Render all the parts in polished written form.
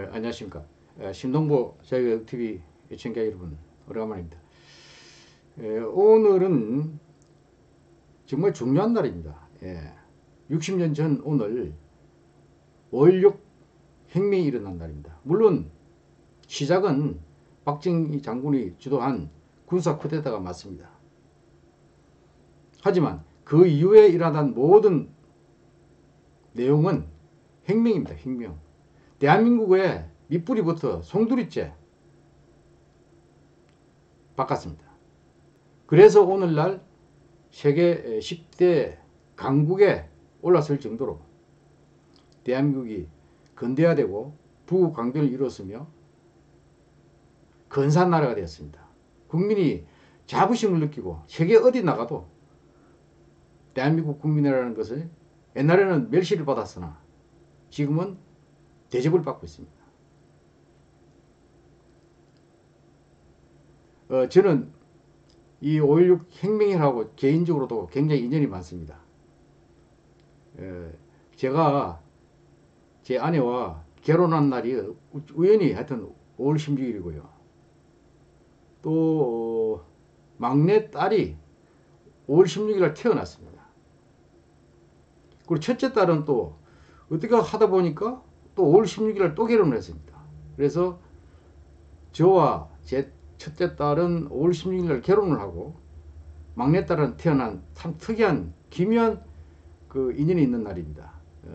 안녕하십니까. 신동보 자유TV 시청자 여러분, 오래간만입니다. 오늘은 정말 중요한 날입니다. 60년 전 오늘 5.16 혁명이 일어난 날입니다. 물론 시작은 박정희 장군이 주도한 군사 쿠데타가 맞습니다. 하지만 그 이후에 일어난 모든 내용은 혁명입니다. 혁명. 대한민국의 밑뿌리부터 송두리째 바꿨습니다. 그래서 오늘날 세계 10대 강국에 올랐을 정도로 대한민국이 근대화되고 부국 강변을 이뤘으며 근사한 나라가 되었습니다. 국민이 자부심을 느끼고 세계 어디 나가도 대한민국 국민이라는 것을 옛날에는 멸시를 받았으나 지금은 대접을 받고 있습니다. 저는 이 5.16 혁명이라고 개인적으로도 굉장히 인연이 많습니다. 제가 제 아내와 결혼한 날이 우연히 하여튼 5월 16일이고요. 또 막내 딸이 5월 16일 날 태어났습니다. 그리고 첫째 딸은 또 어떻게 하다 보니까 또 5월 16일 날 또 결혼을 했습니다. 그래서 저와 제 첫째 딸은 5월 16일 날 결혼을 하고 막내 딸은 태어난 참 특이한 기묘한 그 인연이 있는 날입니다.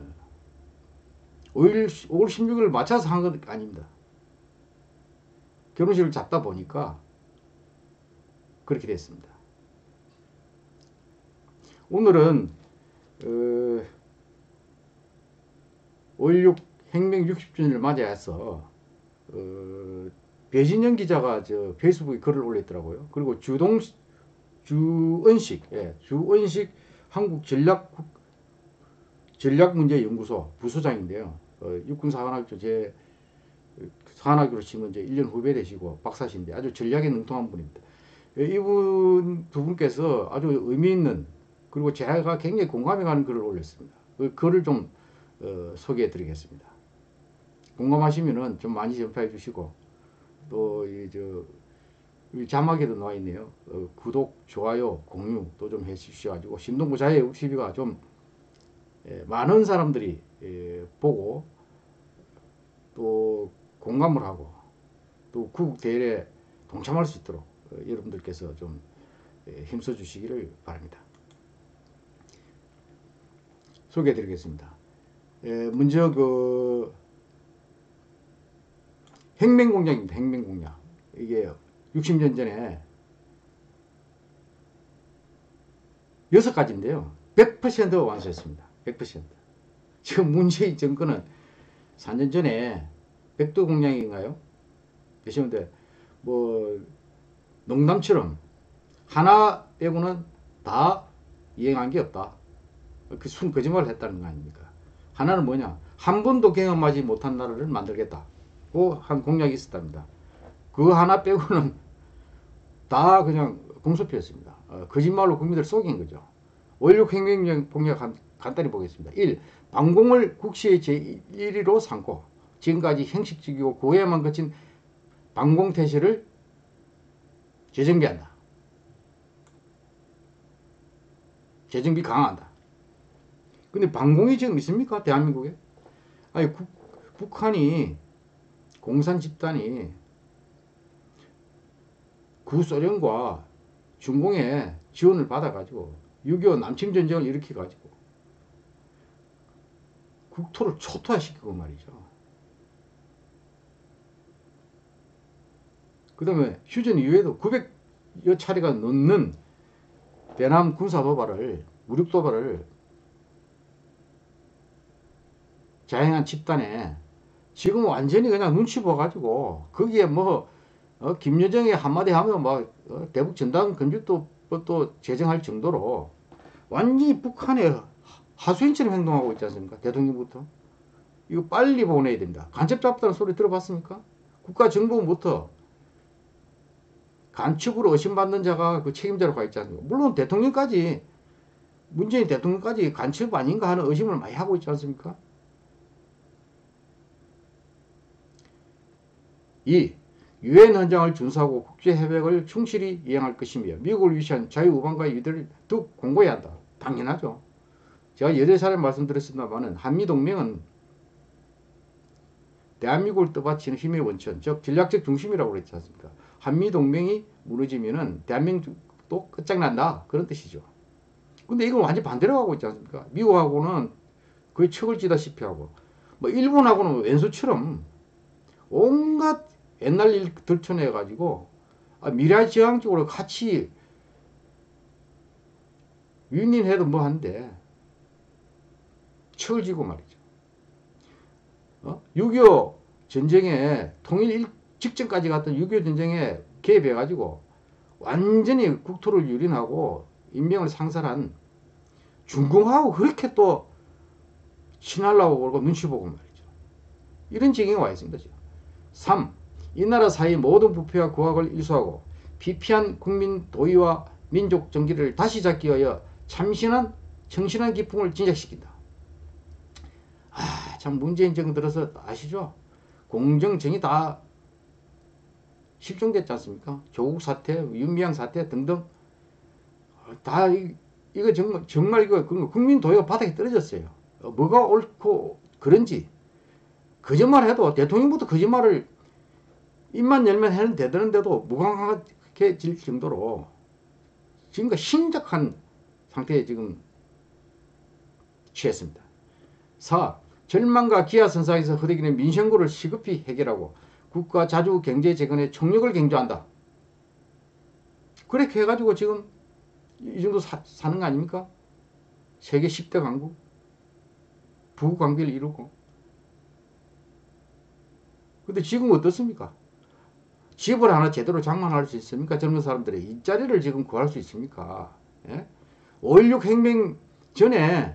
5월 16일을 맞춰서 한 건 아닙니다. 결혼식을 잡다 보니까 그렇게 됐습니다. 오늘은 5.16 혁명 60주년을 맞이해서 배진영 기자가 저 페이스북에 글을 올렸더라고요. 그리고 주은식 한국전략문제연구소 부소장인데요. 육군사관학교 제 사관학교로 치면 이제 1년 후배 되시고 박사신데 아주 전략에 능통한 분입니다. 이분 두 분께서 아주 의미 있는 그리고 제가 굉장히 공감해 가는 글을 올렸습니다. 그 글을 좀 소개해 드리겠습니다. 공감하시면은 좀 많이 전파해 주시고 또 이 자막에도 나와 있네요. 구독, 좋아요, 공유 또 좀 해 주셔가지고 신동보 자유TV가 좀 많은 사람들이 보고 또 공감을 하고 또 구국 대회에 동참할 수 있도록 여러분들께서 좀 힘써 주시기를 바랍니다. 소개해 드리겠습니다. 먼저 그 혁명공약입니다. 혁명공약. 이게 60년 전에 6가지인데요. 100% 완수했습니다. 100%. 지금 문재인 정권은 4년 전에 백두공약인가요? 계시는데 뭐 농담처럼 하나 빼고는 다 이행한 게 없다. 그 순 거짓말을 했다는 거 아닙니까? 하나는 뭐냐? 한 번도 경험하지 못한 나라를 만들겠다. 고 한 공약이 있었답니다. 그 하나 빼고는 다 그냥 공소표였습니다. 거짓말로 국민들 속인 거죠. 5.16 혁명 공약 간단히 보겠습니다. 1. 방공을 국시의 제1위로 삼고 지금까지 형식적이고 고해만 거친 방공태세를 재정비한다. 재정비 강화한다. 근데 방공이 지금 있습니까? 대한민국에? 아니 북한이 공산 집단이 구소련과 중공의 지원을 받아가지고 6.25 남침전쟁을 일으켜가지고 국토를 초토화시키고 말이죠. 그 다음에 휴전 이후에도 900여 차례가 넘는 대남 군사도발을 무력도발을 자행한 집단에 지금 완전히 그냥 눈치 봐가지고 거기에 뭐 김여정이 한마디 하면 막 대북 전단 건축도 제정할 정도로 완전히 북한의 하수인처럼 행동하고 있지 않습니까? 대통령부터. 이거 빨리 보내야 됩니다. 간첩 잡다는 소리 들어봤습니까? 국가정보부터 간첩으로 의심받는 자가 그 책임자로 가 있지 않습니까? 물론 대통령까지 문재인 대통령까지 간첩 아닌가 하는 의심을 많이 하고 있지 않습니까? 2. 유엔 헌장을 준수하고 국제협약을 충실히 이행할 것이며 미국을 위시한 자유우방과의 유대를 더욱 공고해야 한다. 당연하죠. 제가 여러 차례 말씀드렸습니다만 한미동맹은 대한민국을 떠받치는 힘의 원천, 즉 전략적 중심이라고 그랬지 않습니까? 한미동맹이 무너지면은 대한민국도 끝장난다. 그런 뜻이죠. 근데 이건 완전 반대로 가고 있지 않습니까? 미국하고는 거의 척을 지다시피 하고, 뭐 일본하고는 왼수처럼 온갖 옛날 일 들춰내가지고 미래지향적으로 같이 윈윈해도 뭐 한데 척을 지고 말이죠. 6.25 전쟁에 통일 직전까지 갔던 6.25 전쟁에 개입해가지고 완전히 국토를 유린하고 인명을 상살한 중공하고 그렇게 또 친하려고 그러고 눈치 보고 말이죠. 이런 지경에 와 있습니다. 지금. 3. 이 나라 사이 모든 부패와 구악을 일소하고 피피한 국민 도의와 민족 정기를 다시 잡기 위하여 참신한 정신한 기풍을 진작시킨다. 참 문재인 정부 들어서 아시죠? 공정정이 다 실종됐지 않습니까? 조국 사태, 윤미향 사태 등등 다 이거 정말 이거 국민 도의가 바닥에 떨어졌어요. 뭐가 옳고 그런지 거짓말해도 대통령부터 거짓말을 입만 열면 해는 되는데도 무감각해질 정도로 지금까지 심각한 상태에 지금 취했습니다. 4. 절망과 기아선상에서 흐르기는 민생고를 시급히 해결하고 국가 자주 경제 재건의 총력을 강조한다. 그렇게 해가지고 지금 이 정도 사는 거 아닙니까? 세계 10대 강국 부관계를 이루고. 근데 지금 어떻습니까? 집을 하나 제대로 장만할 수 있습니까? 젊은 사람들의 일자리를 지금 구할 수 있습니까? 예? 5.16 혁명 전에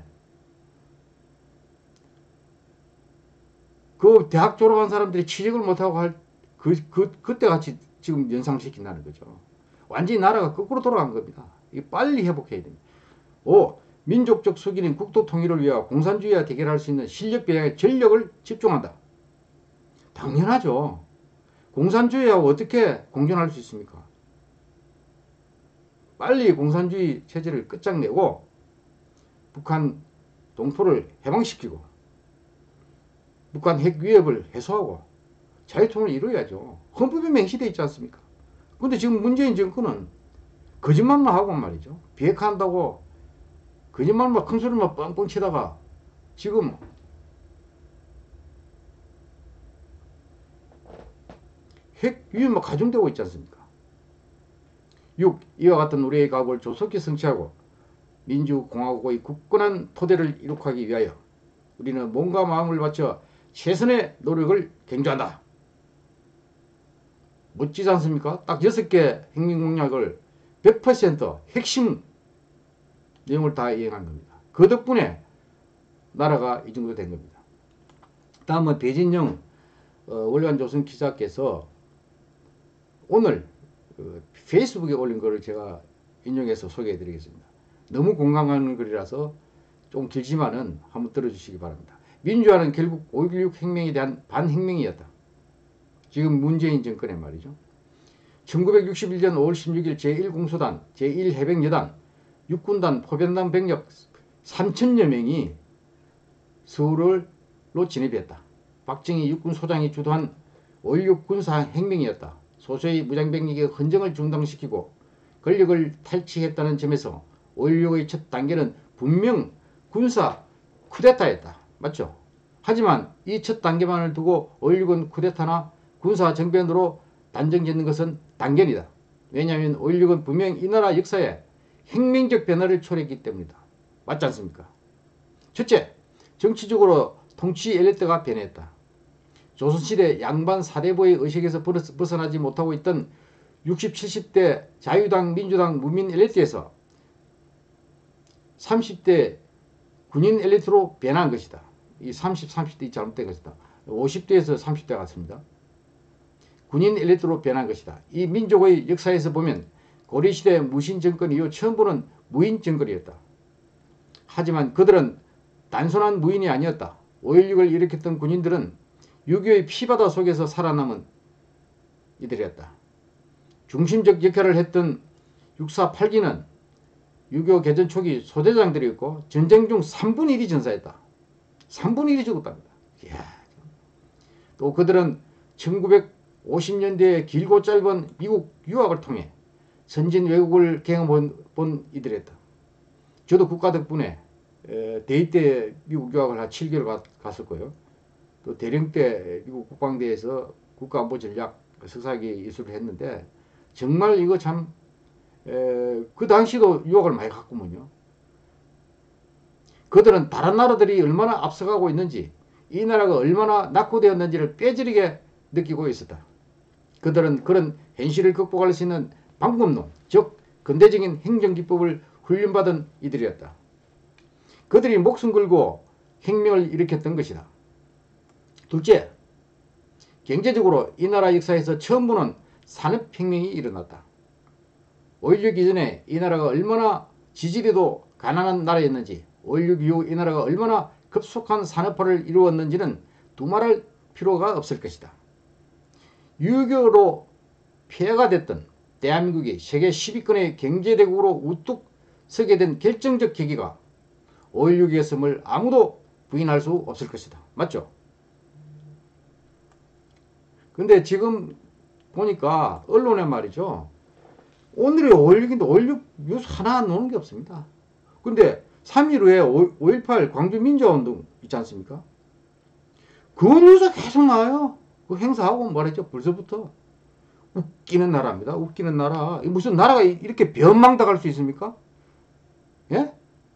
그 대학 졸업한 사람들이 취직을 못하고 할 그때 같이 지금 연상시킨다는 거죠. 완전히 나라가 거꾸로 돌아간 겁니다. 이 빨리 회복해야 됩니다. 5. 민족적 숙인인 국토 통일을 위해 공산주의와 대결할 수 있는 실력 배양에 전력을 집중한다. 당연하죠. 공산주의하고 어떻게 공존할 수 있습니까? 빨리 공산주의 체제를 끝장내고 북한 동포를 해방시키고 북한 핵 위협을 해소하고 자유통일을 이루어야죠. 헌법에 명시되어 있지 않습니까? 근데 지금 문재인 정권은 거짓말만 하고 말이죠. 비핵화한다고 거짓말만 큰 소리만 뻥뻥 치다가 지금 핵 위협만 가중되고 있지 않습니까? 6. 이와 같은 우리의 각오를 조속히 성취하고 민주공화국의 굳건한 토대를 이룩하기 위하여 우리는 몸과 마음을 바쳐 최선의 노력을 경주한다. 멋지지 않습니까? 딱 6개 혁명공약을 100% 핵심 내용을 다 이행한 겁니다. 그 덕분에 나라가 이 정도 된 겁니다. 다음은 배진영 월간조선 기자께서 오늘 페이스북에 올린 거를 제가 인용해서 소개해 드리겠습니다. 너무 공감하는 글이라서 좀 길지만은 한번 들어주시기 바랍니다. 민주화는 결국 5.16 혁명에 대한 반혁명이었다. 지금 문재인 정권의 말이죠. 1961년 5월 16일 제1공수단, 제1해병여단, 육군단, 포변단 병력 3천여 명이 서울로 진입했다. 박정희 육군소장이 주도한 5.16 군사혁명이었다. 소수의 무장병력의 헌정을 중단시키고 권력을 탈취했다는 점에서 5.16의 첫 단계는 분명 군사 쿠데타였다. 맞죠? 하지만 이 첫 단계만을 두고 5.16은 쿠데타나 군사 정변으로 단정짓는 것은 단견이다. 왜냐하면 5.16은 분명 이 나라 역사에 혁명적 변화를 초래했기 때문이다. 맞지 않습니까? 첫째, 정치적으로 통치 엘리트가 변했다. 조선시대 양반 사대부의 의식에서 벗어나지 못하고 있던 60, 70대 자유당, 민주당, 무민 엘리트에서 30대 군인 엘리트로 변한 것이다. 이 30, 30대 잘못된 것이다. 50대에서 30대 같습니다. 군인 엘리트로 변한 것이다. 이 민족의 역사에서 보면 고려시대 무신 정권 이후 처음 보는 무인 정권이었다. 하지만 그들은 단순한 무인이 아니었다. 5.16을 일으켰던 군인들은 6.25의 피바다 속에서 살아남은 이들이었다. 중심적 역할을 했던 6.4.8기는 유교 개전 초기 소대장들이었고 전쟁 중 3분의 1이 전사했다. 3분의 1이 죽었답니다. 이야. 또 그들은 1950년대에 길고 짧은 미국 유학을 통해 선진 외국을 경험해본 이들이었다. 저도 국가 덕분에 대입 때 미국 유학을 한 7개월 갔었고요. 또 대령 때 미국 국방대에서 국가안보전략 석사학위 이수를 했는데 정말 이거 참 그 당시도 유학을 많이 갔구먼요. 그들은 다른 나라들이 얼마나 앞서가고 있는지 이 나라가 얼마나 낙후되었는지를 뼈저리게 느끼고 있었다. 그들은 그런 현실을 극복할 수 있는 방법론, 즉 근대적인 행정기법을 훈련받은 이들이었다. 그들이 목숨 걸고 혁명을 일으켰던 것이다. 둘째, 경제적으로 이 나라 역사에서 처음 보는 산업혁명이 일어났다. 5.16 이전에 이 나라가 얼마나 지질에도 가난한 나라였는지 5.16 이후 이 나라가 얼마나 급속한 산업화를 이루었는지는 두말할 필요가 없을 것이다. 유교로 폐해가 됐던 대한민국이 세계 10위권의 경제대국으로 우뚝 서게 된 결정적 계기가 5.16이었음을 아무도 부인할 수 없을 것이다. 맞죠? 근데 지금 보니까 언론에 말이죠. 오늘의 5.16인데 5.16 뉴스 하나 나오는 게 없습니다. 근데 3일 후에 5.18 광주민주화운동 있지 않습니까? 그 뉴스 계속 나와요. 그 행사하고 말했죠. 벌써부터. 웃기는 나라입니다. 웃기는 나라. 무슨 나라가 이렇게 변망당할 수 있습니까? 예?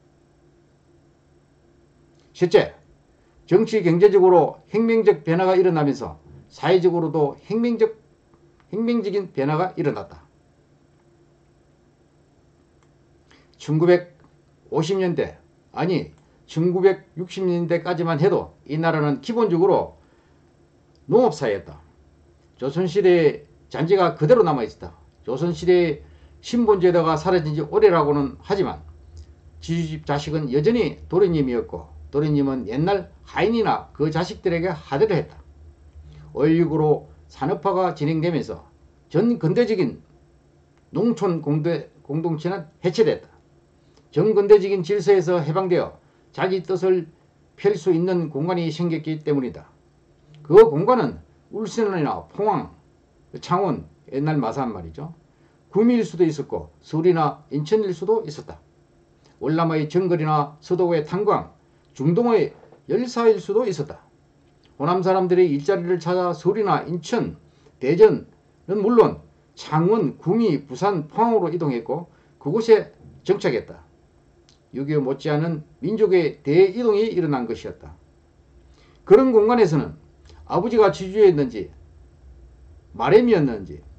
셋째, 정치 경제적으로 혁명적 변화가 일어나면서 사회적으로도 혁명적인 변화가 일어났다. 1950년대 아니 1960년대까지만 해도 이 나라는 기본적으로 농업사회였다. 조선시대의 잔재가 그대로 남아있었다. 조선시대의 신분제도가 사라진 지 오래라고는 하지만 지주집 자식은 여전히 도련님이었고 도련님은 옛날 하인이나 그 자식들에게 하대를 했다. 5.16으로 산업화가 진행되면서 전 근대적인 농촌 공동체는 해체됐다. 정근대적인 질서에서 해방되어 자기 뜻을 펼 수 있는 공간이 생겼기 때문이다. 그 공간은 울산이나 포항, 창원, 옛날 마산 말이죠. 구미일 수도 있었고 서울이나 인천일 수도 있었다. 월남의 정글이나 서도의 탄광, 중동의 열사일 수도 있었다. 호남 사람들이 일자리를 찾아 서울이나 인천, 대전은 물론 창원, 구미, 부산, 포항으로 이동했고 그곳에 정착했다. 6.25 못지않은 민족의 대이동이 일어난 것이었다. 그런 공간에서는 아버지가 지주였는지 마렘이었는지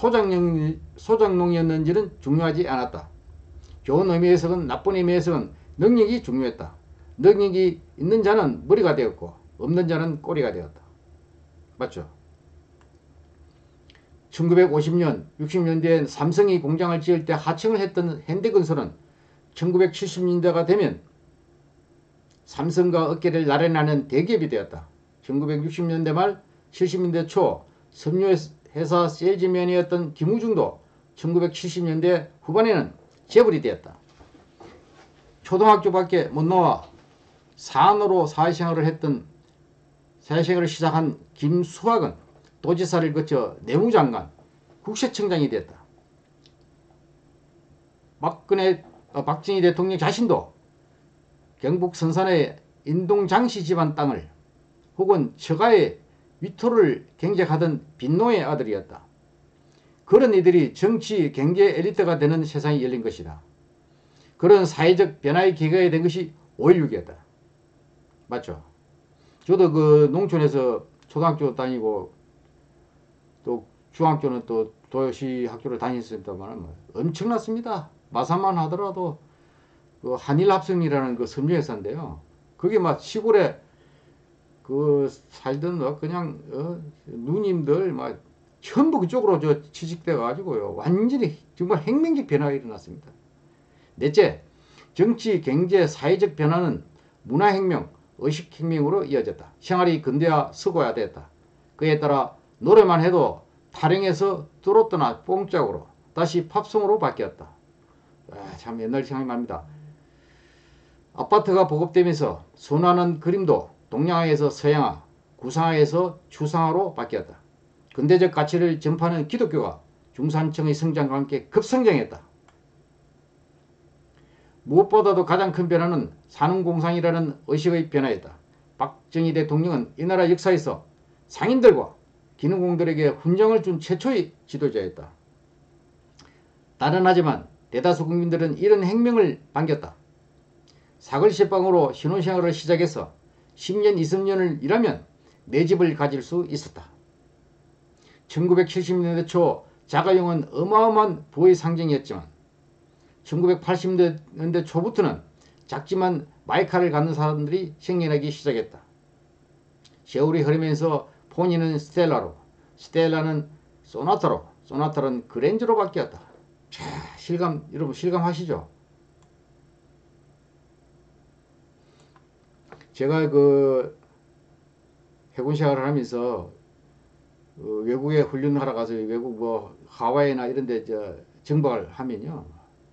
소장농이었는지는 중요하지 않았다. 좋은 의미에서는 나쁜 의미에서는 능력이 중요했다. 능력이 있는 자는 머리가 되었고 없는 자는 꼬리가 되었다. 맞죠? 1950년, 60년대엔 삼성이 공장을 지을 때 하청을 했던 현대건설은 1970년대가 되면 삼성과 어깨를 나란히하는 대기업이 되었다. 1960년대 말 70년대 초 섬유회사 세일즈맨이었던 김우중도 1970년대 후반에는 재벌이 되었다. 초등학교밖에 못 나와 산으로 사회생활을 시작한 김수학은 도지사를 거쳐 내무장관, 국세청장이 됐다. 박정희 대통령 자신도 경북 선산의 인동장씨 집안 땅을 혹은 처가의 위토를 경작하던 빈노의 아들이었다. 그런 이들이 정치, 경제 엘리트가 되는 세상이 열린 것이다. 그런 사회적 변화의 기회가 된 것이 5.16이었다. 맞죠? 저도 그 농촌에서 초등학교 다니고 또 중학교는 또 도시 학교를 다녔습니다만 엄청났습니다. 마산만 하더라도 그 한일합성이라는 그 섬유회사인데요. 그게 막 시골에 그 살던 그냥 누님들 막 전부 그쪽으로 취직돼 가지고요. 완전히 정말 혁명적 변화가 일어났습니다. 넷째, 정치, 경제, 사회적 변화는 문화혁명, 의식혁명으로 이어졌다. 생활이 근대화, 서구화되었다. 그에 따라 노래만 해도 타령에서 뚫었더나 뽕짝으로 다시 팝송으로 바뀌었다. 참 옛날 생각납니다. 아파트가 보급되면서 순환한 그림도 동양화에서 서양화, 구상화에서 추상화로 바뀌었다. 근대적 가치를 전파하는 기독교가 중산층의 성장과 함께 급성장했다. 무엇보다도 가장 큰 변화는 산업공상이라는 의식의 변화였다. 박정희 대통령은 이 나라 역사에서 상인들과 기능공들에게 훈장을 준 최초의 지도자였다. 단언하지만 대다수 국민들은 이런 혁명을 반겼다. 사글시방으로 신혼생활을 시작해서 10년, 20년을 일하면 내 집을 가질 수 있었다. 1970년대 초 자가용은 어마어마한 부의 상징이었지만 1980년대 초부터는 작지만 마이카를 갖는 사람들이 생겨나기 시작했다. 세월이 흐르면서 포니는 스텔라로, 스텔라는 소나타로, 소나타는 그랜저로 바뀌었다. 자, 여러분 실감하시죠? 제가 그 해군 생활을 하면서 외국에 훈련하러 가서 외국 뭐 하와이나 이런 데 정박을 하면요.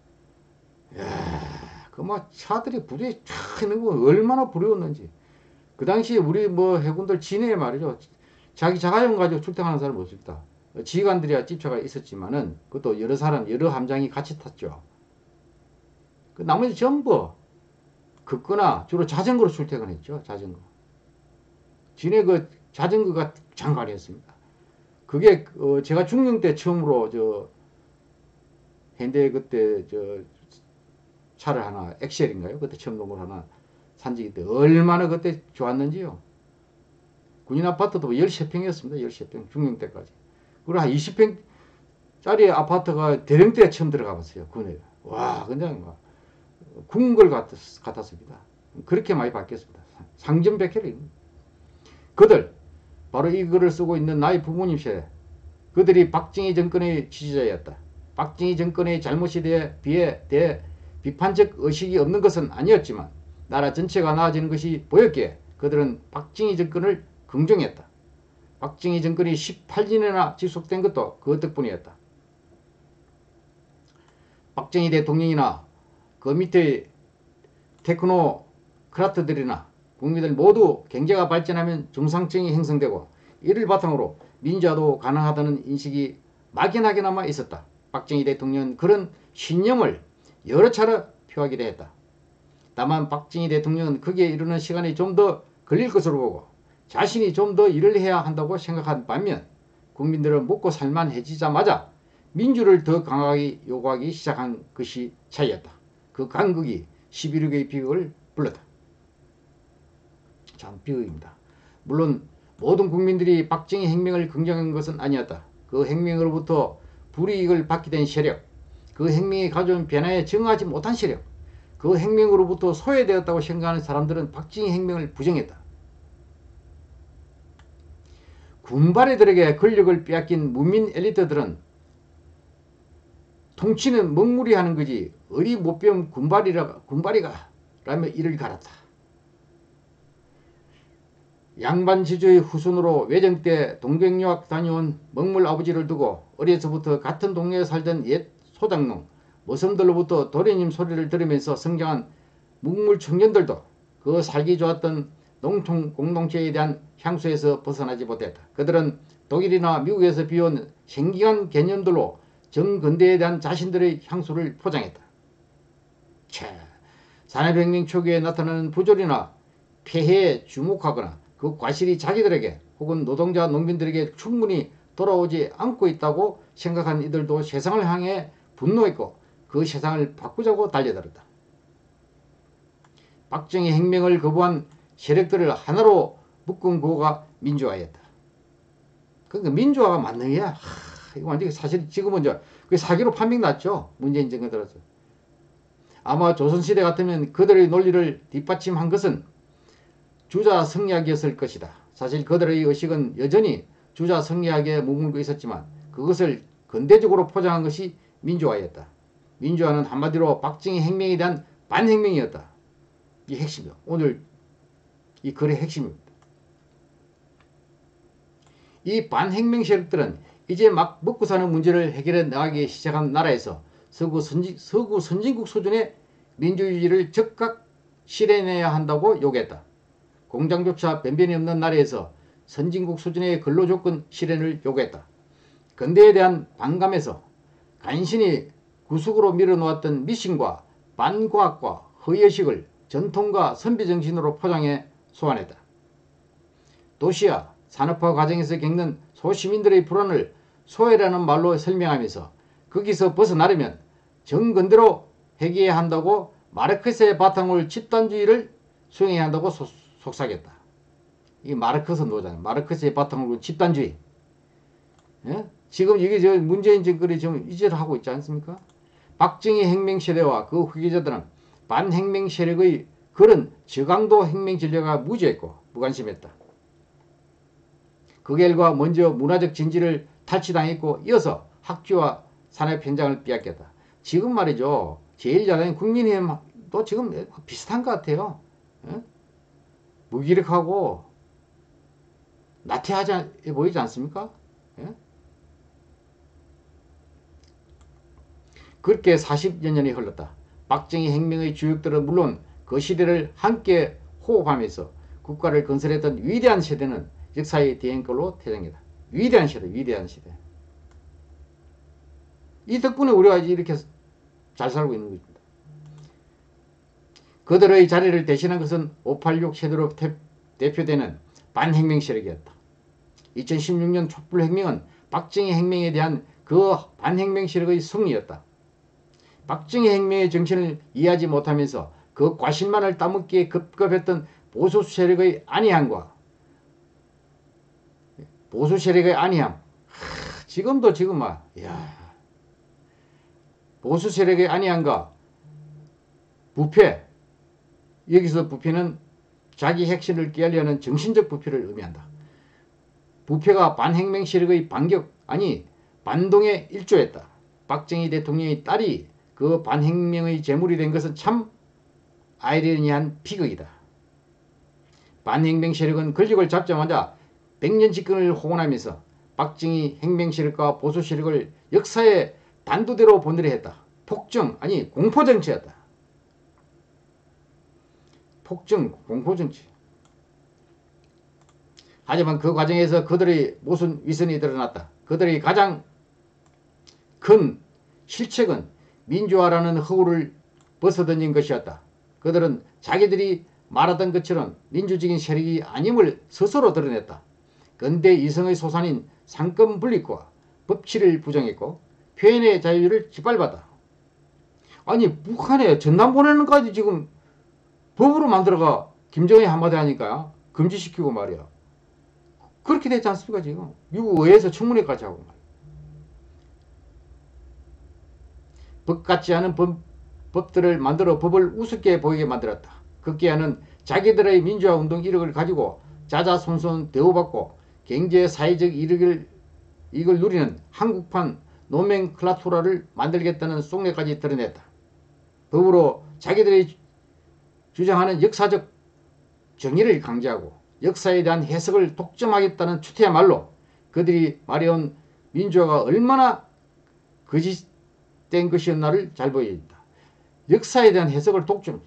그 막 차들이 부두에 쫙 있는 거 얼마나 부러웠는지. 그 당시에 우리 뭐 해군들 진해에 말이죠. 자기 자가용 가지고 출퇴하는 사람 없습니다. 지휘관들이야 집차가 있었지만은 그것도 여러 사람, 여러 함장이 같이 탔죠. 그 나머지 전부 걷거나 주로 자전거로 출퇴근했죠. 자전거. 진해 그 자전거가 장관이었습니다. 그게 제가 중령 때 처음으로 현대 그때 차를 하나 엑셀인가요? 그때 처음 농구를 하나 산 적이 때 얼마나 그때 좋았는지요. 군인 아파트도 13평이었습니다. 13평 중령 때까지. 그리고 한 20평짜리 아파트가 대령 때 처음 들어가 봤어요. 군에. 와 그냥 막 궁궐 같았습니다. 그렇게 많이 바뀌었습니다. 상점백혈이. 그들 바로 이 글을 쓰고 있는 나의 부모님 세대, 그들이 박정희 정권의 지지자였다. 박정희 정권의 잘못에 대해 비판적 의식이 없는 것은 아니었지만 나라 전체가 나아지는 것이 보였기에 그들은 박정희 정권을 긍정했다. 박정희 정권이 18년이나 지속된 것도 그 덕분이었다. 박정희 대통령이나 그 밑에 테크노크라트들이나 국민들 모두 경제가 발전하면 중상층이 형성되고 이를 바탕으로 민주화도 가능하다는 인식이 막연하게나마 있었다. 박정희 대통령은 그런 신념을 여러 차례 표하기도 했다. 다만 박정희 대통령은 거기에 이르는 시간이 좀 더 걸릴 것으로 보고 자신이 좀 더 일을 해야 한다고 생각한 반면 국민들은 먹고 살만해지자마자 민주를 더 강하게 요구하기 시작한 것이 차이였다. 그 간극이 11.6의 비극을 불렀다. 참 비극입니다. 물론 모든 국민들이 박정희 혁명을 긍정한 것은 아니었다. 그 혁명으로부터 불이익을 받게 된 세력, 그 혁명이 가져온 변화에 적응하지 못한 세력, 그 혁명으로부터 소외되었다고 생각하는 사람들은 박정희 혁명을 부정했다. 군바레들에게 권력을 빼앗긴 문민 엘리트들은 통치는 먹물이 하는 거지 어리 못 배운 군바리가 라며 이를 갈았다. 양반 지주의 후손으로 외정 때 동백유학 다녀온 먹물 아버지를 두고 어려서부터 같은 동네에 살던 옛 소장농 머슴들로부터 도련님 소리를 들으면서 성장한 먹물 청년들도 그 살기 좋았던 농촌 공동체에 대한 향수에서 벗어나지 못했다. 그들은 독일이나 미국에서 비온 생경한 개념들로 정근대에 대한 자신들의 향수를 포장했다. 산업혁명 초기에 나타나는 부조리나 폐해에 주목하거나 그 과실이 자기들에게 혹은 노동자 농민들에게 충분히 돌아오지 않고 있다고 생각한 이들도 세상을 향해 분노했고 그 세상을 바꾸자고 달려들었다. 박정희 혁명을 거부한 세력들을 하나로 묶은 구호가 민주화였다. 그러니까 민주화가 맞는 게야. 이거 완전히 사실 지금은 그 사기로 판명났죠. 문재인 정권 들어서. 아마 조선시대 같으면 그들의 논리를 뒷받침한 것은 주자 성리학이었을 것이다. 사실 그들의 의식은 여전히 주자 성리학에 머물고 있었지만 그것을 근대적으로 포장한 것이 민주화였다. 민주화는 한마디로 박정희 혁명에 대한 반혁명이었다. 이 핵심이다. 오늘 이 글의 핵심입니다. 이 반혁명 세력들은 이제 막 먹고 사는 문제를 해결해 나가기 시작한 나라에서 서구 선진국 수준의 민주주의를 즉각 실현해야 한다고 요구했다. 공장조차 변변이 없는 나라에서 선진국 수준의 근로조건 실현을 요구했다. 근대에 대한 반감에서 간신히 구석으로 밀어놓았던 미신과 반과학과 허위의식을 전통과 선비정신으로 포장해 소환했다. 도시와 산업화 과정에서 겪는 소시민들의 불안을 소외라는 말로 설명하면서 거기서 벗어나려면 정근대로 해결해야 한다고 마르크스의 바탕을 집단주의를 수행해야 한다고 속삭였다. 이 마르크스 노잖아요. 마르크스의 바탕을 집단주의. 예? 지금 이게 저 문재인 정권이 좀 이제를 하고 있지 않습니까? 박정희 혁명 세대와 그 후계자들은 반혁명 세력의 그런 저강도 혁명 전략에 무지했고 무관심했다. 그 결과 먼저 문화적 진지를 탈취당했고 이어서 학교와 산업 현장을 빼앗겼다. 지금 말이죠. 제1야당인 국민의힘도 지금 비슷한 것 같아요. 예? 무기력하고 나태하지 보이지 않습니까? 예? 그렇게 40여 년이 흘렀다. 박정희 혁명의 주역들은 물론 그 시대를 함께 호흡하면서 국가를 건설했던 위대한 세대는 역사의 대행걸로 퇴장했다. 위대한 시대, 위대한 시대. 이 덕분에 우리가 이렇게 잘 살고 있는 것입니다. 그들의 자리를 대신한 것은 586 세대로 대표되는 반혁명 세력이었다. 2016년 촛불혁명은 박정희 혁명에 대한 그 반혁명 세력의 승리였다. 박정희 혁명의 정신을 이해하지 못하면서 그 과실만을 따먹기에 급급했던 보수 세력의 안이함과 지금도 지금 보수 세력의 안이함과 부패, 여기서 부패는 자기 핵심을 깨려는 정신적 부패를 의미한다. 부패가 반혁명 세력의 반동에 일조했다. 박정희 대통령의 딸이 그 반혁명의 제물이 된 것은 참 아이러니한 비극이다. 반혁명 세력은 권력을 잡자마자 100년 집권을 호언하면서 박정희 혁명 세력과 보수 세력을 역사의 단두대로 보내려 했다. 공포정치였다. 공포정치. 하지만 그 과정에서 그들의 모순 위선이 드러났다. 그들의 가장 큰 실책은 민주화라는 허울을 벗어던진 것이었다. 그들은 자기들이 말하던 것처럼 민주적인 세력이 아님을 스스로 드러냈다. 근대 이성의 소산인 상권 분립과 법치를 부정했고 표현의 자유를 짓밟았다. 아니 북한에 전남 보내는 까지 지금 법으로 만들어가 김정은이 한마디 하니까 금지시키고 말이야. 그렇게 됐지 않습니까 지금. 미국 의회에서 청문회까지 하고 말이야. 법 같지 않은 법들을 만들어 법을 우습게 보이게 만들었다. 극기야는 자기들의 민주화 운동 이력을 가지고 자자손손 대우받고 경제 사회적 이익을 누리는 한국판 노멘클라투라를 만들겠다는 속내까지 드러냈다. 법으로 자기들이 주장하는 역사적 정의를 강조하고 역사에 대한 해석을 독점하겠다는 추태야말로 그들이 말해온 민주화가 얼마나 거짓된 것이었나를 잘 보여준다. 역사에 대한 해석을 독점.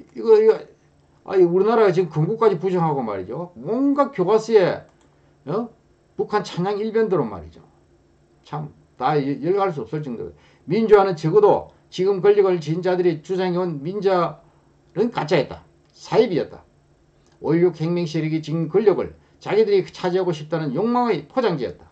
우리나라가 지금 건국까지 부정하고 말이죠. 뭔가 교과서에 북한 찬양 일변대로 말이죠. 참 다 열갈 수 없을 정도로. 민주화는 적어도 지금 권력을 지닌 자들이 주장해온 민주화는 가짜였다. 사입이었다. 5.16 혁명 세력이 지닌 권력을 자기들이 차지하고 싶다는 욕망의 포장지였다.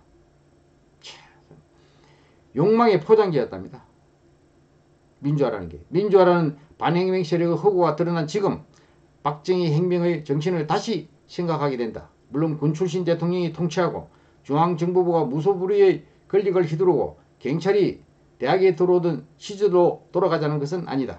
욕망의 포장지였답니다. 민주화라는 게. 민주화라는 반혁명 세력의 허구가 드러난 지금 박정희 혁명의 정신을 다시 생각하게 된다. 물론 군 출신 대통령이 통치하고 중앙정보부가 무소불위의 권력을 휘두르고 경찰이 대학에 들어오던 시절로 돌아가자는 것은 아니다.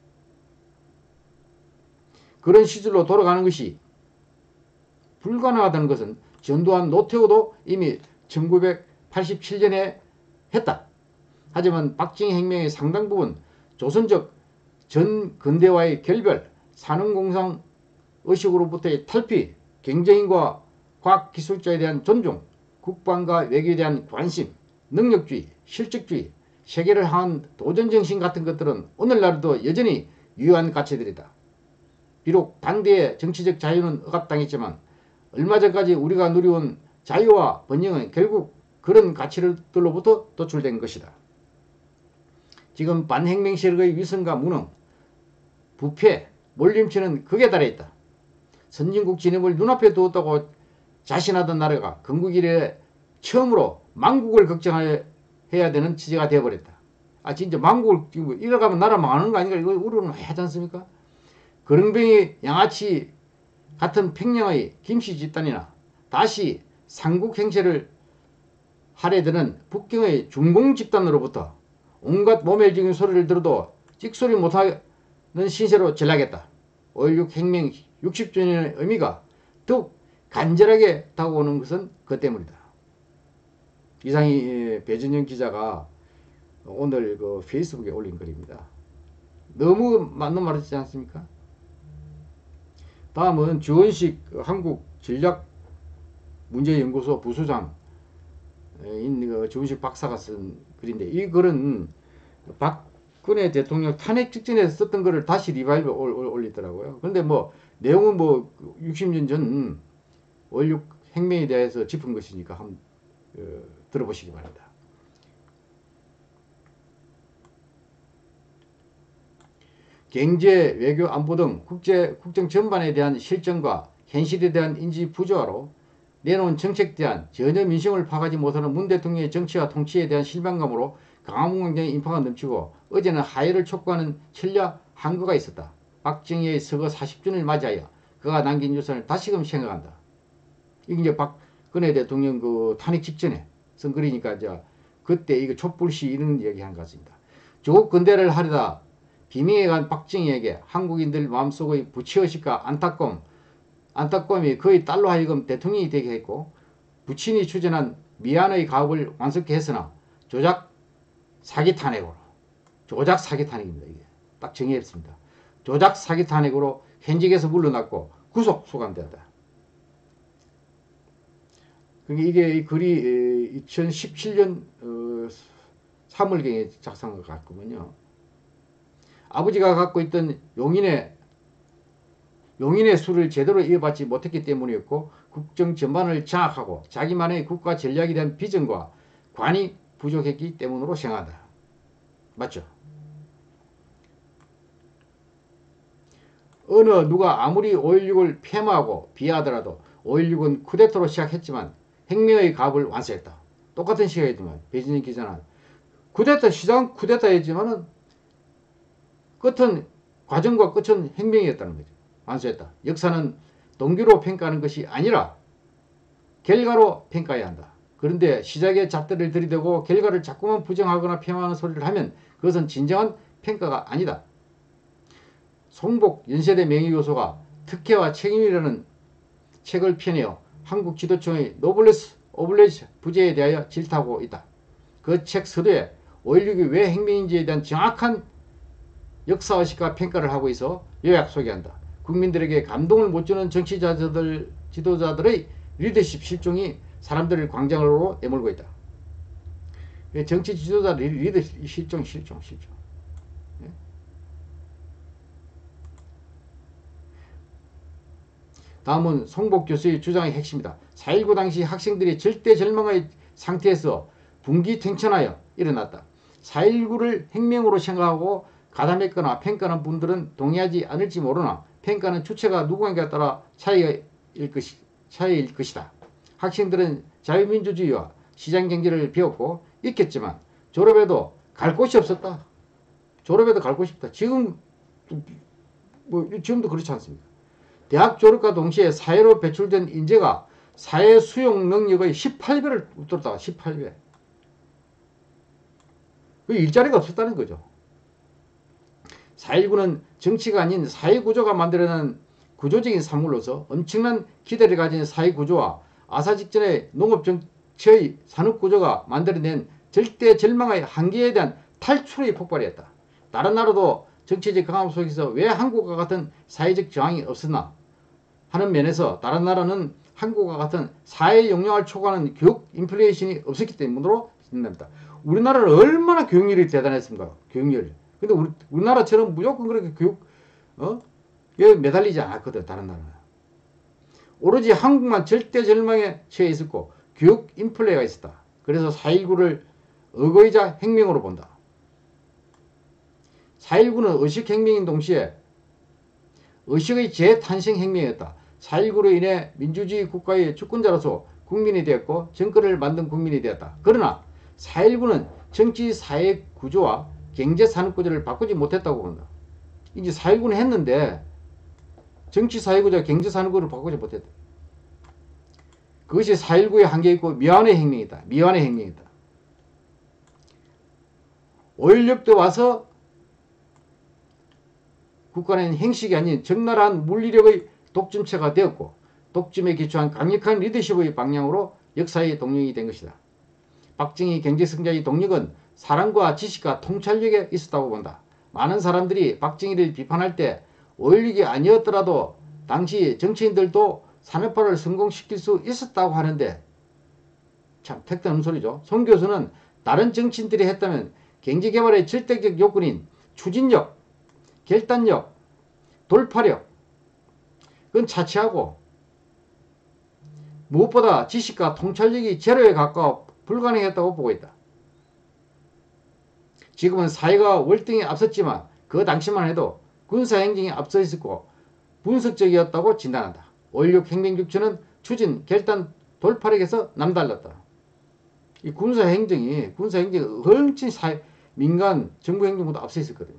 그런 시절로 돌아가는 것이 불가능하다는 것은 전두환 노태우도 이미 1987년에 했다. 하지만 박정희 혁명의 상당 부분 조선적 전근대와의 결별, 산업공상 의식으로부터의 탈피, 경제인과 과학기술자에 대한 존중, 국방과 외교에 대한 관심, 능력주의, 실적주의, 세계를 향한 도전정신 같은 것들은 오늘날도 여전히 유효한 가치들이다. 비록 당대의 정치적 자유는 억압당했지만 얼마 전까지 우리가 누려온 자유와 번영은 결국 그런 가치들로부터 도출된 것이다. 지금 반혁명 세력의 위선과 무능, 부패, 몰림치는 극에 달해 있다. 선진국 진입을 눈앞에 두었다고 자신하던 나라가 건국 이래 처음으로 망국을 걱정해야 되는 취지가 되어버렸다. 아 진짜 망국을 이래가면 나라 망하는 거 아닌가 이거 우려는 하지 않습니까? 거렁뱅이 양아치 같은 평양의 김씨 집단이나 다시 상국 행세를 하려 드는 북경의 중공 집단으로부터 온갖 모멸적인 소리를 들어도 찍소리 못하는 신세로 전락했다. 5.16 혁명 60주년의 의미가 더욱 간절하게 다가오는 것은 그 때문이다. 이상이 배준영 기자가 오늘 그 페이스북에 올린 글입니다. 너무 맞는 말이지 않습니까? 다음은 주원식 한국전략문제연구소 부소장인 주원식 박사가 쓴 글인데 이 글은 박근혜 대통령 탄핵 직전에 썼던 글을 다시 리바이브 올리더라고요. 그런데 뭐 내용은 뭐 60년 전 5.16 혁명에 대해서 짚은 것이니까 한번 들어보시기 바랍니다. 경제, 외교, 안보 등 국정 전반에 대한 실정과 현실에 대한 인지 부조화로 내놓은 정책에 대한 전혀 민심을 파악하지 못하는 문 대통령의 정치와 통치에 대한 실망감으로 강화문광장의 인파가 넘치고 어제는 하해를 촉구하는 천려 항거가 있었다. 박정희의 서거 40주년을 맞이하여 그가 남긴 유산을 다시금 생각한다. 이게 이제 박근혜 대통령 그 탄핵 직전에 쓴 글이니까 이제 그때 이거 촛불시 이런 얘기한 것 같습니다. 조국 근대를 하려다 비명에 간 박정희에게 한국인들 마음속의 부치의식과 안타까움이 그의 딸로 하여금 대통령이 되게 했고 부친이 추진한 미안의 가업을 완성케 했으나 조작 사기 탄핵입니다. 이게 딱 정의했습니다. 조작 사기 탄핵으로 현직에서 물러났고 구속 소감되었다. 이게 이 글이 2017년 3월경에 작성한 것 같군요. 아버지가 갖고 있던 용인의 수를 제대로 이어받지 못했기 때문이었고 국정 전반을 장악하고 자기만의 국가 전략에 대한 비전과 관이 부족했기 때문으로 생각한다. 맞죠? 어느 누가 아무리 5.16을 폐마하고 비하하더라도 5.16은 쿠데타로 시작했지만 혁명의 가업을 완수했다. 똑같은 시각이지만 배진영 기자는 시작은 쿠데타였지만은 과정과 끝은 혁명이었다는 거죠. 완수했다. 역사는 동기로 평가하는 것이 아니라 결과로 평가해야 한다. 그런데 시작에 잣대를 들이대고 결과를 자꾸만 부정하거나 폄하하는 소리를 하면 그것은 진정한 평가가 아니다. 송복 연세대 명예교수가 특혜와 책임이라는 책을 펴내어 한국 지도청의 노블레스 오블레스 부재에 대하여 질타하고 있다. 그 책 서두에 5.16이 왜 혁명인지에 대한 정확한 역사의식과 평가를 하고 있어 요약 소개한다. 국민들에게 감동을 못 주는 지도자들의 리더십 실종이 사람들을 광장으로 내몰고 있다. 정치 지도자 리더십 실종. 네? 다음은 송복 교수의 주장의 핵심이다. 4.19 당시 학생들이 절대 절망의 상태에서 분기탱천하여 일어났다. 4.19를 혁명으로 생각하고 가담했거나 평가하는 분들은 동의하지 않을지 모르나 평가는 주체가 누구인가에 따라 차이일 것이다. 학생들은 자유민주주의와 시장경제를 배웠고 익혔지만 졸업해도 갈 곳이 없었다. 지금도 그렇지 않습니까? 대학 졸업과 동시에 사회로 배출된 인재가 사회 수용 능력의 18배를 웃돌았다. 18배. 일자리가 없었다는 거죠. 4.19는 정치가 아닌 사회구조가 만들어낸 구조적인 산물로서 엄청난 기대를 가진 사회구조와 아사 직전의 농업정치의 산업구조가 만들어낸 절대 절망의 한계에 대한 탈출의 폭발이었다. 다른 나라도 정치적 강압 속에서 왜 한국과 같은 사회적 저항이 없었나 하는 면에서 다른 나라는 한국과 같은 사회 역량을 초과하는 교육 인플레이션이 없었기 때문으로 진단합니다. 우리나라는 얼마나 교육열이 대단했습니까? 교육열. 근데 우리나라처럼 무조건 그렇게 에 매달리지 않았거든, 다른 나라는. 오로지 한국만 절대 절망에 처해 있었고, 교육 인플레가 있었다. 그래서 4.19를 억의자 혁명으로 본다. 4.19는 의식혁명인 동시에 의식의 재탄생 혁명이었다. 4.19로 인해 민주주의 국가의 주권자로서 국민이 되었고 정권을 만든 국민이 되었다. 그러나 4.19는 정치 사회 구조와 경제 산업 구조를 바꾸지 못했다고 본다. 이제 4.19는 했는데 정치 사회 구조와 경제 산업 구조를 바꾸지 못했다. 그것이 4.19의 한계가 있고 미완의 혁명이다. 미완의 혁명이다. 5.16도 와서 국가는 행식이 아닌 적나라한 물리력의 독점체가 되었고 독점에 기초한 강력한 리더십의 방향으로 역사의 동력이 된 것이다. 박정희 경제성장의 동력은 사랑과 지식과 통찰력에 있었다고 본다. 많은 사람들이 박정희를 비판할 때 5.16이 아니었더라도 당시 정치인들도 산업화를 성공시킬 수 있었다고 하는데 참 택다는 소리죠. 송 교수는 다른 정치인들이 했다면 경제개발의 절대적 요건인 추진력, 결단력, 돌파력 그건 차치하고 무엇보다 지식과 통찰력이 제로에 가까워 불가능했다고 보고 있다. 지금은 사회가 월등히 앞섰지만 그 당시만 해도 군사행정이 앞서 있었고 분석적이었다고 진단한다. 5.16 혁명주체는 추진, 결단, 돌파력에서 남달랐다. 이 군사행정이 훨씬 민간 정부 행정보다 앞서 있었거든요.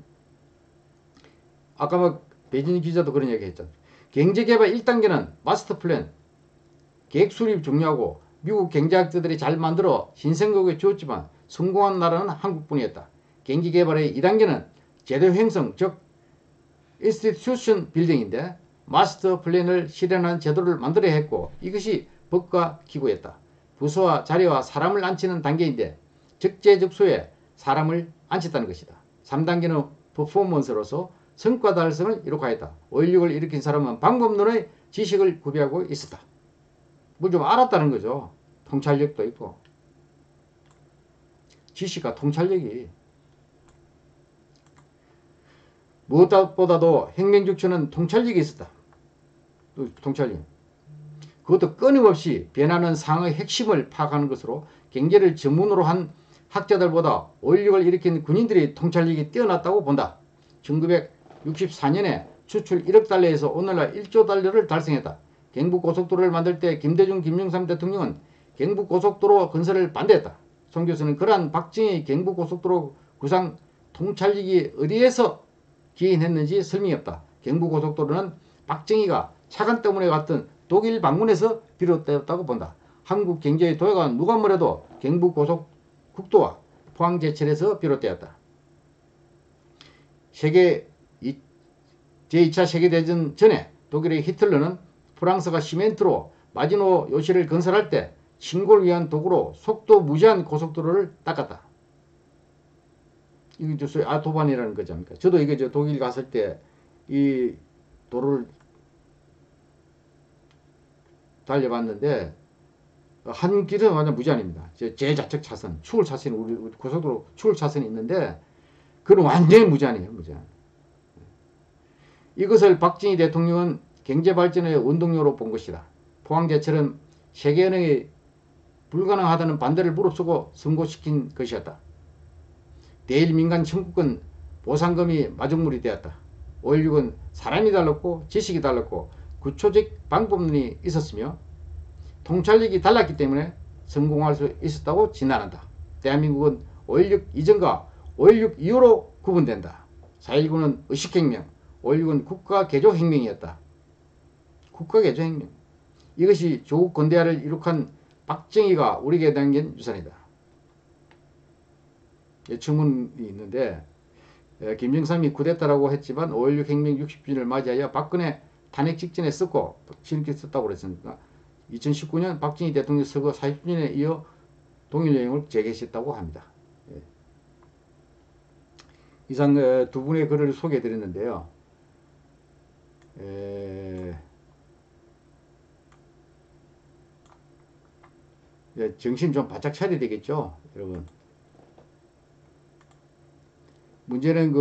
아까 배진희 기자도 그런 얘기 했잖아요. 경제개발 1단계는 마스터 플랜, 계획 수립이 중요하고 미국 경제학자들이 잘 만들어 신생국에 주었지만 성공한 나라는 한국뿐이었다. 경제개발의 2단계는 제도 형성, 즉 인스티튜션 빌딩인데 마스터 플랜을 실현한 제도를 만들어야 했고 이것이 법과 기구였다. 부서와 자리와 사람을 앉히는 단계인데 적재적소에 사람을 앉혔다는 것이다. 3단계는 퍼포먼스로서 성과 달성을 이룩하였다. 5.16을 일으킨 사람은 방법론의 지식을 구비하고 있었다. 뭘 좀 알았다는 거죠. 통찰력도 있고. 지식과 통찰력이. 무엇보다도 혁명주체는 통찰력이 있었다. 통찰력. 그것도 끊임없이 변하는 상황의 핵심을 파악하는 것으로 경제를 전문으로 한 학자들보다 5.16을 일으킨 군인들의 통찰력이 뛰어났다고 본다. 1964년에 수출 1억 달러에서 오늘날 1조 달러를 달성했다. 경부고속도로를 만들 때 김대중, 김영삼 대통령은 경부고속도로 건설을 반대했다. 송 교수는 그러한 박정희 경부고속도로 구상 통찰력이 어디에서 기인했는지 설명이 없다. 경부고속도로는 박정희가 차관 때문에 갔던 독일 방문에서 비롯되었다고 본다. 한국 경제의 도약은 누가 뭐래도 경부고속국도와 포항제철에서 비롯되었다. 제2차 세계대전 전에 독일의 히틀러는 프랑스가 시멘트로 마지노 요시를 건설할 때 침공을 위한 도구로 속도 무제한 고속도로를 닦았다. 이게 소위 아토반이라는 거지 않습니까? 저도 이게 독일 갔을 때 이 도로를 달려봤는데 한 길은 완전 무제한입니다. 제자측 차선, 추월 차선이 우리 고속도로 추월 차선이 있는데 그건 완전히 무제한이에요. 무제한. 이것을 박정희 대통령은 경제발전의 원동력으로 본 것이다. 포항제철은 세계은행이 불가능하다는 반대를 무릅쓰고 선고시킨 것이었다. 대일 민간 청구권 보상금이 마중물이 되었다. 5.16은 사람이 달랐고 지식이 달랐고 구초적 방법론이 있었으며 통찰력이 달랐기 때문에 성공할 수 있었다고 진단한다. 대한민국은 5.16 이전과 5.16 이후로 구분된다. 4.19는 의식혁명, 5.16은 국가개조혁명이었다. 국가개조혁명. 이것이 조국 건대화를 이룩한 박정희가 우리에게 남긴 유산이다. 질문이 있는데 김영삼이 쿠데타라고 했지만 5.16 혁명 60주년을 맞이하여 박근혜 탄핵 직전에 썼고 지름길 썼다고 그랬습니다. 2019년 박정희 대통령 서거 40주년에 이어 동일여행을 재개시했다고 합니다. 이상 두 분의 글을 소개해 드렸는데요. 정신 좀 바짝 차려야 되겠죠, 여러분. 문제는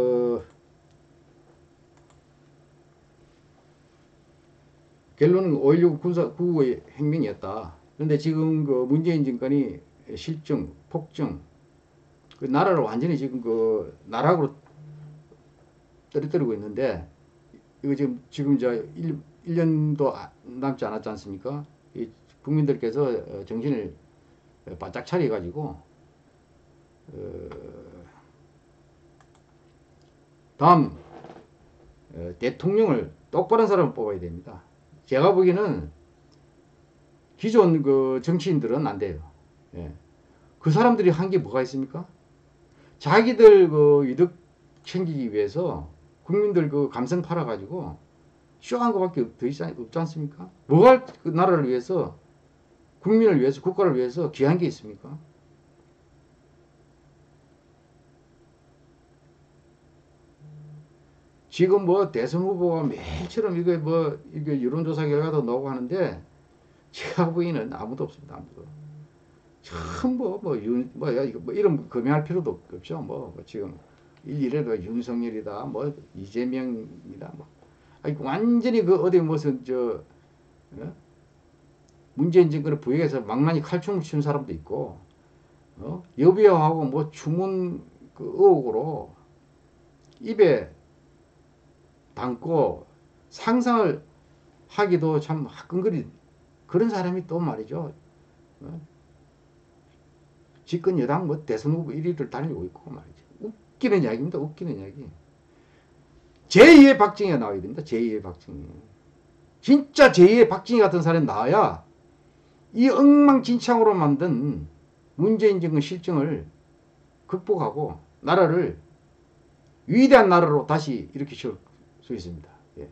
결론은 5.16 군사 구구의 행명이었다. 그런데 지금 문재인 정권이 실정, 폭정, 나라를 완전히 지금 나락으로 떨어뜨리고 있는데, 이거 지금 1년도 남지 않았지 않습니까? 이 국민들께서 정신을 바짝 차려가지고, 다음 대통령을 똑바른 사람을 뽑아야 됩니다. 제가 보기에는 기존 정치인들은 안 돼요. 예. 그 사람들이 한 게 뭐가 있습니까? 자기들 이득 챙기기 위해서 국민들 감성 팔아가지고 쇼한 것밖에 없지 않습니까? 뭐가 그 나라를 위해서, 국민을 위해서, 국가를 위해서 귀한 게 있습니까? 지금 대선 후보가 매일처럼 이게 여론조사 결과도 나오고 하는데, 제가 보기에는 아무도 없습니다. 아무도. 참 이런 금해할 필요도 없죠. 지금 이래도 윤석열이다, 이재명이다, 아니, 완전히 어디 무슨 어? 문재인 정권의 부역에서 망나니 칼춤을 추는 사람도 있고, 여비하고 주문 의혹으로 입에 담고 상상을 하기도 참 화끈거리 그런 사람이 또 말이죠. 집권 여당 대선 후보 1위를 달리고 있고 말이죠. 웃기는 이야기입니다. 웃기는 이야기. 제2의 박정희가 나와야 됩니다. 제2의 박정희. 진짜 제2의 박정희 같은 사람이 나와야 이 엉망진창으로 만든 문재인 정권 실정을 극복하고 나라를 위대한 나라로 다시 일으킬 수 있습니다. 예.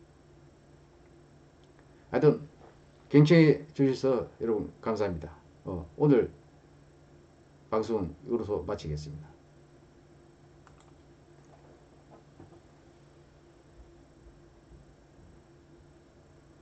하여튼 경청해 주셔서 여러분 감사합니다. 오늘 방송은 이로써 마치겠습니다.